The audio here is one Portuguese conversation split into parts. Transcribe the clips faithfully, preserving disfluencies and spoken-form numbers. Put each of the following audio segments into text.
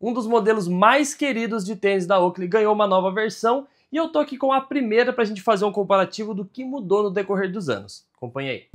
um dos modelos mais queridos de tênis da Oakley ganhou uma nova versão e eu tô aqui com a primeira para a gente fazer um comparativo do que mudou no decorrer dos anos. Acompanhe aí.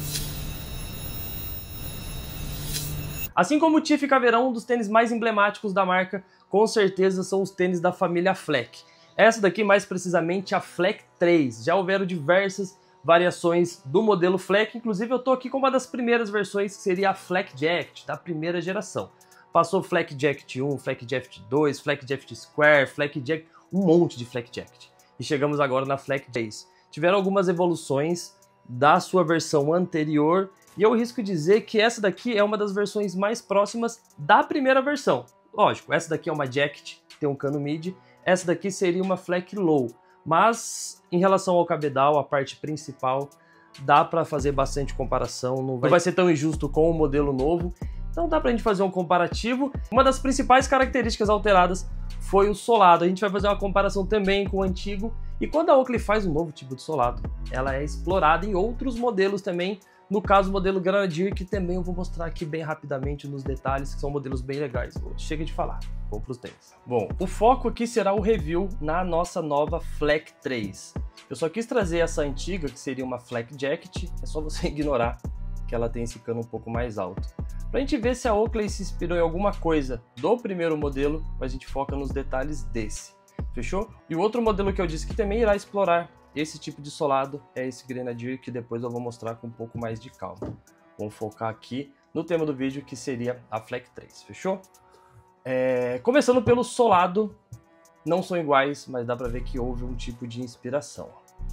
Assim como o Tiff e Caveirão, um dos tênis mais emblemáticos da marca, com certeza são os tênis da família Fleck. Essa daqui, mais precisamente, a Fleck três. Já houveram diversas variações do modelo Fleck, inclusive eu tô aqui com uma das primeiras versões, que seria a Fleck Jacket, da primeira geração. Passou Fleck Jacket um, Fleck Jacket dois, Fleck Jacket Square, Fleck Jacket, um monte de Fleck Jacket. E chegamos agora na Fleck três. Tiveram algumas evoluções da sua versão anterior, e eu risco dizer que essa daqui é uma das versões mais próximas da primeira versão. Lógico, essa daqui é uma Jacket, tem um cano mid, essa daqui seria uma Fleck Low, mas em relação ao cabedal, a parte principal, dá para fazer bastante comparação, não vai, não vai ser tão injusto com o modelo novo, então dá pra gente fazer um comparativo. Uma das principais características alteradas foi o solado, a gente vai fazer uma comparação também com o antigo, e quando a Oakley faz um novo tipo de solado, ela é explorada em outros modelos também, no caso o modelo Grenadier, que também eu vou mostrar aqui bem rapidamente nos detalhes, que são modelos bem legais. Chega de falar, vamos pros tênis. Bom, o foco aqui será o review na nossa nova Fleck três. Eu só quis trazer essa antiga, que seria uma Fleck Jacket, é só você ignorar que ela tem esse cano um pouco mais alto. Pra gente ver se a Oakley se inspirou em alguma coisa do primeiro modelo, mas a gente foca nos detalhes desse, fechou? E o outro modelo que eu disse que também irá explorar esse tipo de solado é esse Grenadier, que depois eu vou mostrar com um pouco mais de calma. Vamos focar aqui no tema do vídeo, que seria a Fleck três, fechou? É... Começando pelo solado, não são iguais, mas dá pra ver que houve um tipo de inspiração.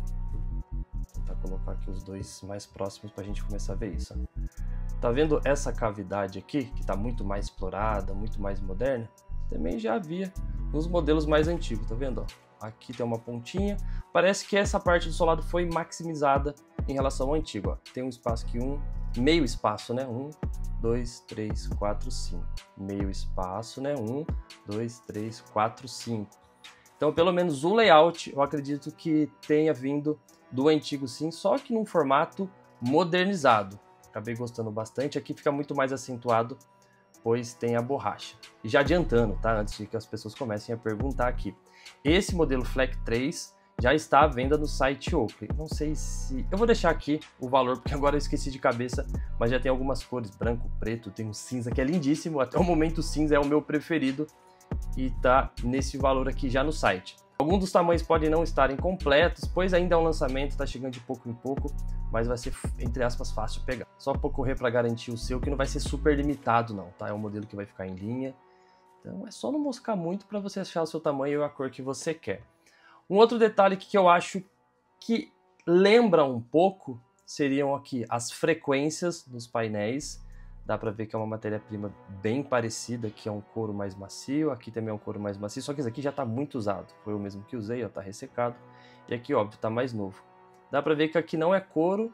Vou tentar colocar aqui os dois mais próximos pra gente começar a ver isso. Tá vendo essa cavidade aqui, que tá muito mais explorada, muito mais moderna? Também já havia nos modelos mais antigos, tá vendo? Aqui tem uma pontinha, parece que essa parte do solado foi maximizada em relação ao antigo. Ó. Tem um espaço aqui, um meio espaço, né? Um, dois, três, quatro, cinco. Meio espaço, né? Um, dois, três, quatro, cinco. Então, pelo menos o layout, eu acredito que tenha vindo do antigo sim, só que num formato modernizado. Acabei gostando bastante. Aqui fica muito mais acentuado, pois tem a borracha. E já adiantando, tá? Antes de que as pessoas comecem a perguntar aqui. Esse modelo Fleck três já está à venda no site Oakley. Não sei se... Eu vou deixar aqui o valor, porque agora eu esqueci de cabeça, mas já tem algumas cores, branco, preto, tem um cinza que é lindíssimo. Até o momento o cinza é o meu preferido e tá nesse valor aqui já no site. Alguns dos tamanhos podem não estarem completos, pois ainda é um lançamento, tá chegando de pouco em pouco, mas vai ser, entre aspas, fácil pegar. Só por correr para garantir o seu, que não vai ser super limitado não, tá? É um modelo que vai ficar em linha. Então é só não moscar muito para você achar o seu tamanho e a cor que você quer. Um outro detalhe que eu acho que lembra um pouco seriam aqui as frequências dos painéis. Dá para ver que é uma matéria-prima bem parecida, que é um couro mais macio, aqui também é um couro mais macio, só que esse aqui já está muito usado. Foi o mesmo que usei, ó, tá ressecado. E aqui, óbvio, tá mais novo. Dá para ver que aqui não é couro,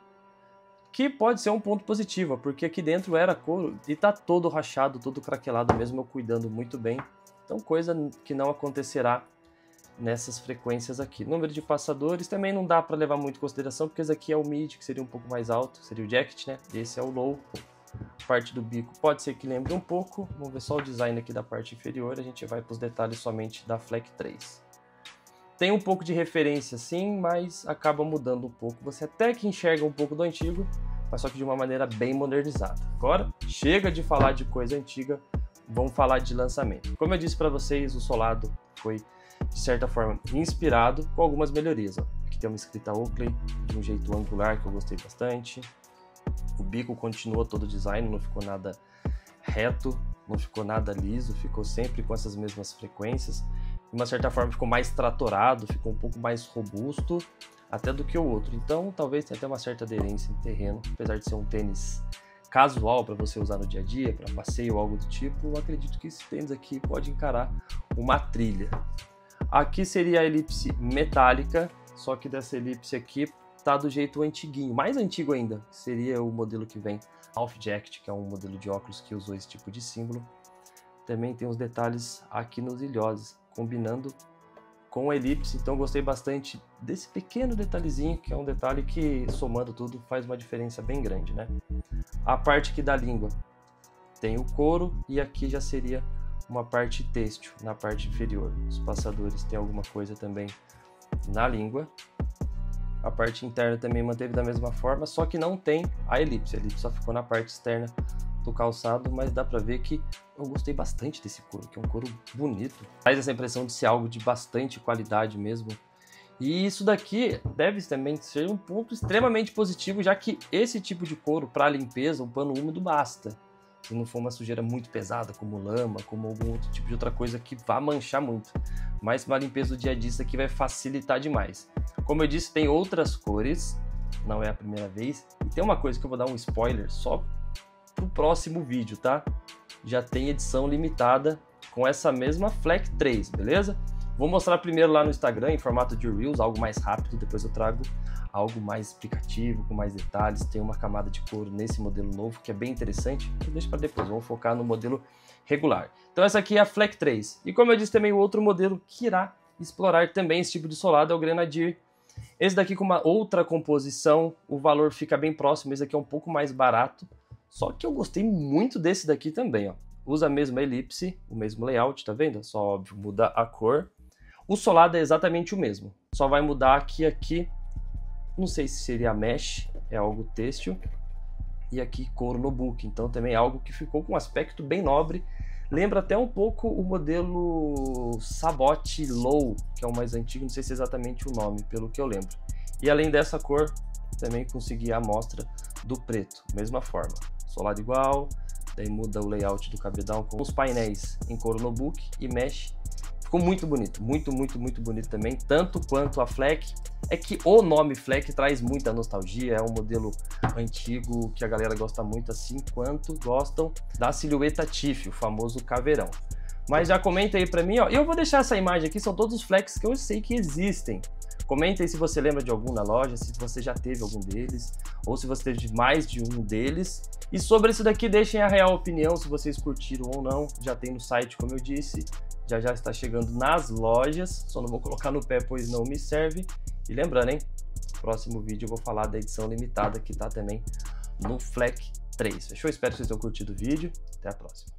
que pode ser um ponto positivo, porque aqui dentro era couro e tá todo rachado, todo craquelado, mesmo eu cuidando muito bem. Então coisa que não acontecerá nessas frequências aqui. Número de passadores também não dá para levar muito em consideração, porque esse aqui é o mid, que seria um pouco mais alto, seria o jacket, né? E esse é o low. Parte do bico pode ser que lembre um pouco. Vamos ver só o design aqui da parte inferior, a gente vai para os detalhes somente da Fleck três. Tem um pouco de referência sim, mas acaba mudando um pouco. Você até que enxerga um pouco do antigo, mas só que de uma maneira bem modernizada. Agora, chega de falar de coisa antiga, vamos falar de lançamento. Como eu disse para vocês, o solado foi, de certa forma, inspirado com algumas melhorias. Ó. Aqui tem uma escrita Oakley, de um jeito angular, que eu gostei bastante. O bico continuou todo o design, não ficou nada reto, não ficou nada liso, ficou sempre com essas mesmas frequências. De uma certa forma ficou mais tratorado, ficou um pouco mais robusto até do que o outro. Então talvez tenha até uma certa aderência em terreno, apesar de ser um tênis casual para você usar no dia a dia, para passeio ou algo do tipo, eu acredito que esse tênis aqui pode encarar uma trilha. Aqui seria a elipse metálica, só que dessa elipse aqui tá do jeito antiguinho, mais antigo ainda, seria o modelo que vem Half Jacket, que é um modelo de óculos que usou esse tipo de símbolo. Também tem os detalhes aqui nos ilhoses, combinando com a elipse, então gostei bastante desse pequeno detalhezinho, que é um detalhe que, somando tudo, faz uma diferença bem grande, né? A parte aqui da língua tem o couro e aqui já seria uma parte têxtil na parte inferior. Os passadores têm alguma coisa também na língua. A parte interna também manteve da mesma forma, só que não tem a elipse. A elipse só ficou na parte externa do calçado, mas dá pra ver que eu gostei bastante desse couro, que é um couro bonito. Faz essa impressão de ser algo de bastante qualidade mesmo. E isso daqui deve também ser um ponto extremamente positivo, já que esse tipo de couro para limpeza, um pano úmido basta. Se não for uma sujeira muito pesada, como lama, como algum outro tipo de outra coisa que vá manchar muito. Mas uma limpeza do dia a dia isso aqui vai facilitar demais. Como eu disse, tem outras cores, não é a primeira vez. E tem uma coisa que eu vou dar um spoiler só pro próximo vídeo, tá? Já tem edição limitada com essa mesma Fleck três, beleza? Vou mostrar primeiro lá no Instagram em formato de Reels, algo mais rápido, depois eu trago algo mais explicativo, com mais detalhes. Tem uma camada de couro nesse modelo novo que é bem interessante, eu deixo para depois, vamos focar no modelo regular. Então essa aqui é a Fleck três. E como eu disse também, o outro modelo que irá explorar também esse tipo de solado é o Grenadier. Esse daqui com uma outra composição, o valor fica bem próximo, esse aqui é um pouco mais barato, só que eu gostei muito desse daqui também, ó. Usa a mesma elipse, o mesmo layout, tá vendo? Só, óbvio, muda a cor. O solado é exatamente o mesmo, só vai mudar aqui, aqui, não sei se seria mesh, é algo têxtil, e aqui couro no book, então também é algo que ficou com um aspecto bem nobre, lembra até um pouco o modelo Sabot Low, que é o mais antigo, não sei se é exatamente o nome, pelo que eu lembro. E além dessa cor, também consegui a amostra do preto, mesma forma, solado igual, daí muda o layout do cabedal com os painéis em couro no book e mesh. Ficou muito bonito, muito, muito, muito bonito também, tanto quanto a Fleck. É que o nome Fleck traz muita nostalgia, é um modelo antigo que a galera gosta muito, assim quanto gostam da silhueta Tiff, o famoso caveirão. Mas já comenta aí pra mim, ó, e eu vou deixar essa imagem aqui, são todos os Flecks que eu sei que existem. Comenta aí se você lembra de algum na loja, se você já teve algum deles, ou se você teve mais de um deles. E sobre isso daqui, deixem a real opinião, se vocês curtiram ou não, já tem no site, como eu disse. Já já está chegando nas lojas, só não vou colocar no pé, pois não me serve. E lembrando, hein, próximo vídeo eu vou falar da edição limitada que tá também no Fleck três. Fechou? Espero que vocês tenham curtido o vídeo. Até a próxima.